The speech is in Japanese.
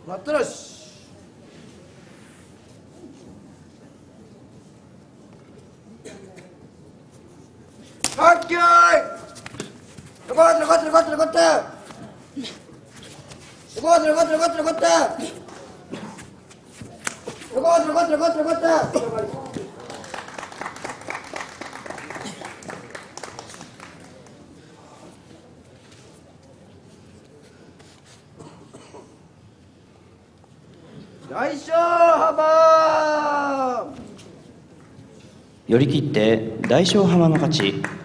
待ったらし。はっきーい。残って残って残って残って。残って残って残って残って。残って残って残って残って。大小浜。 寄り切って大小浜の勝ち。